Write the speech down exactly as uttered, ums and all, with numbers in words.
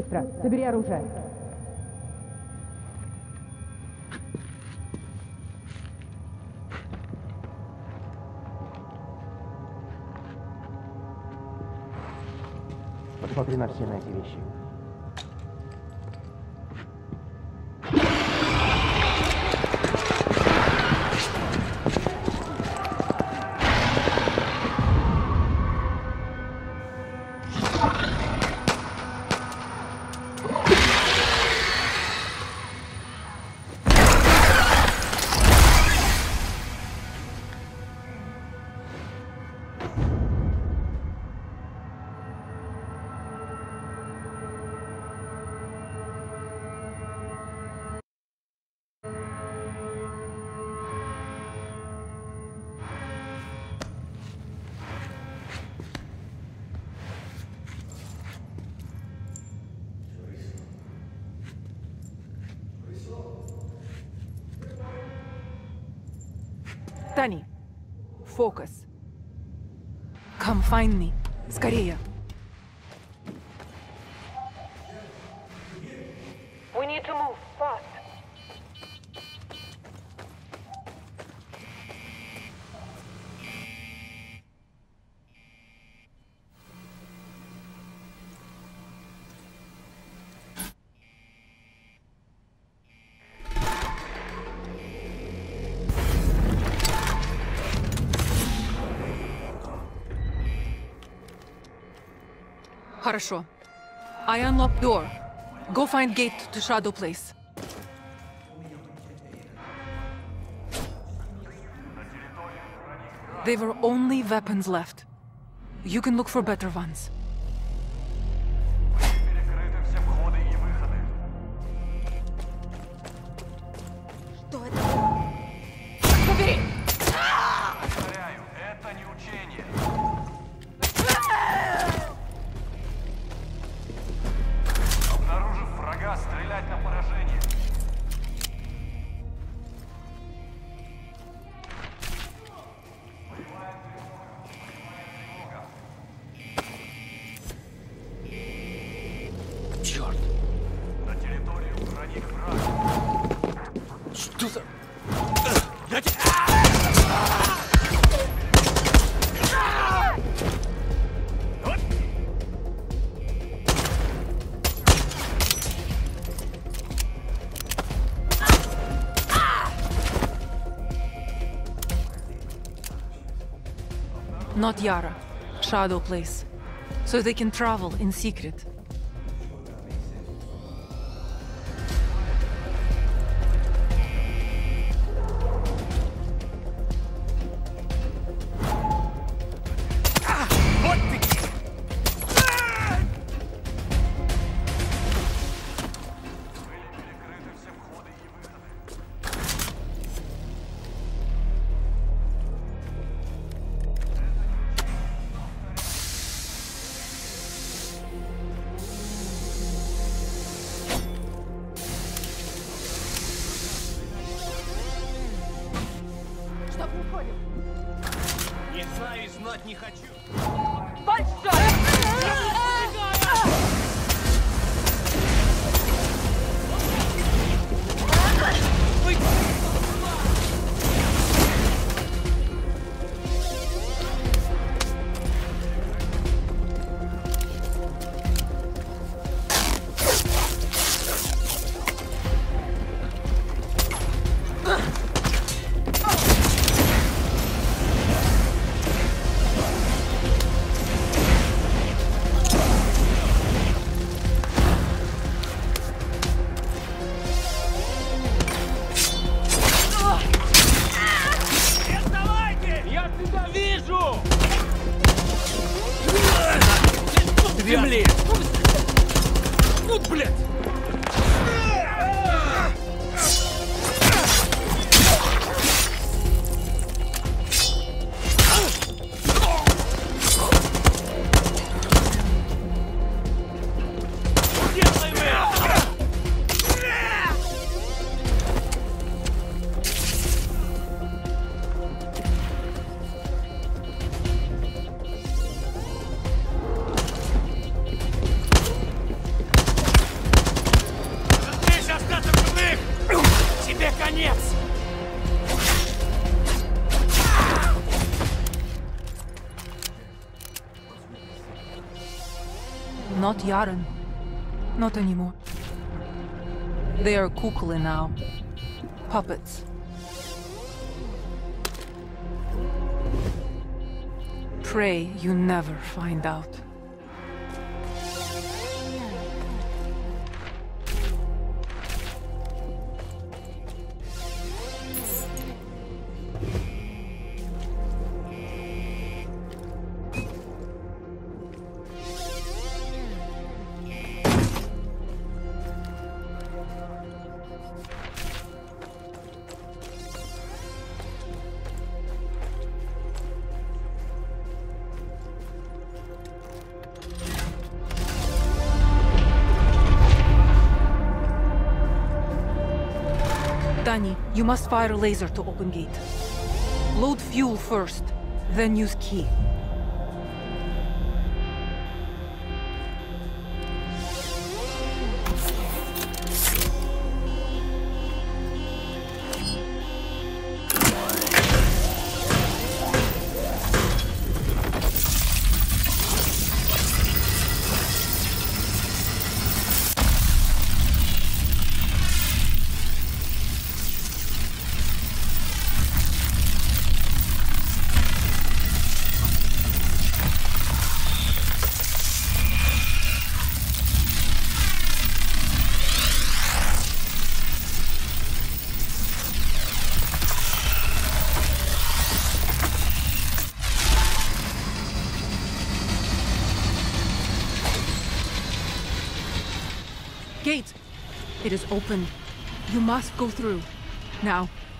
Быстро, собери оружие. Посмотри на все на эти вещи. Tani, focus. Come find me. Скорее. We need to move fast. Хорошо. I unlock door. Go find gate to Shadow Place. There were only weapons left. You can look for better ones. Что это? Побери! Повторяю, это не учение. Обнаружив врага, стрелять на поражение. Черт! На территорию проник враг. Что за... Я тебя... Not Yara. Shadow Place. So they can travel in secret. Вот ты! Были перекрыты все входы и выходы. Что происходит? Не знаю и знать не хочу. Большой! Я тебя вижу! Земли! Вот, блядь! Конец! Not Yaren. Not anymore. They are kukli now. Puppets. Pray you never find out. Dani, you must fire a laser to open gate. Load fuel first, then use key. Gate! It is open. You must go through. Now,